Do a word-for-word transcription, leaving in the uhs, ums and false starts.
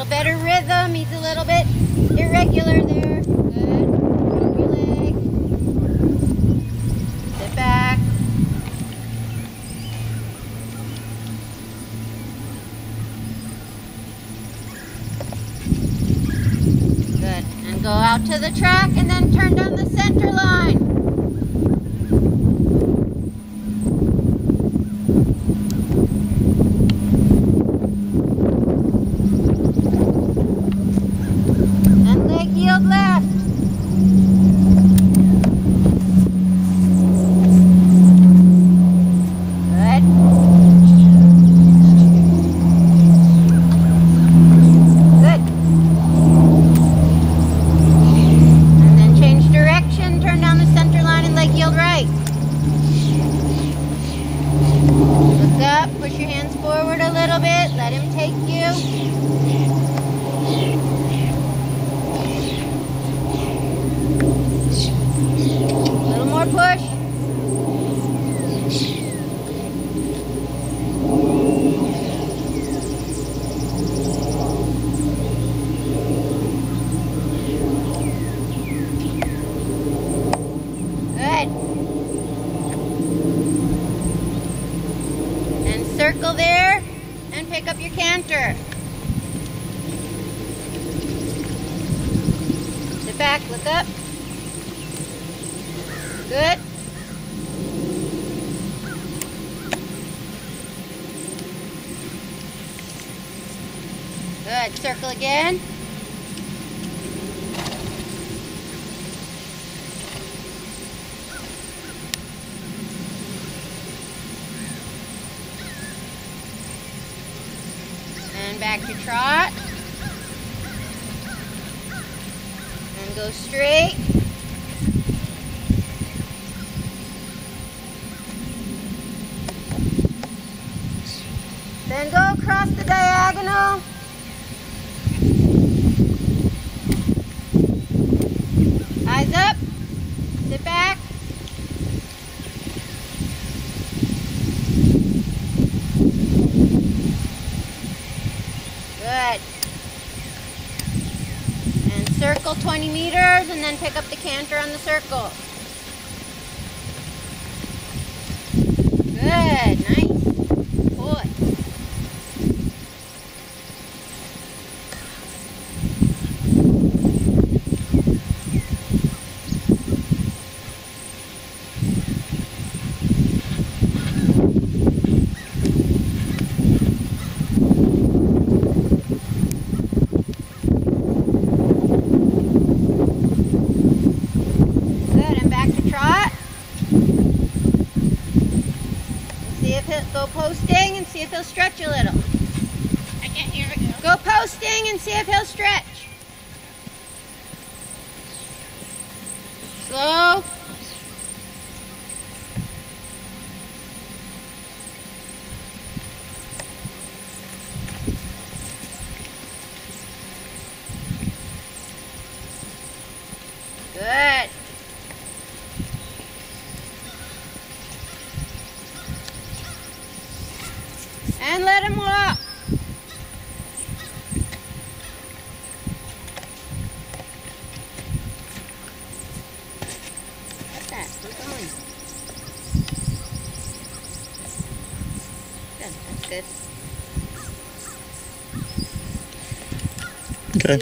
little better rhythm. He's a little bit irregular there. Good. Drop your leg. Sit back. Good. And go out to the track and then turn down the center line. And leg yield left. Good. Good. And then change direction, turn down the center line and leg yield right. Look up, push your hands forward a little bit, let him take you. A little more push. Good. And circle there and pick up your canter. Sit back, look up. Good. Good. Circle again. And back to trot. And go straight. Then go across the diagonal. Eyes up. Sit back. Good. And circle twenty meters and then pick up the canter on the circle. Good. Nice. Boy. Good, and back to trot. See if he'll go posting and see if he'll stretch a little. I can't hear it. Go posting and see if he'll stretch. Slow. Good. And let him walk. What's that? Keep going. Good. That's good. Okay.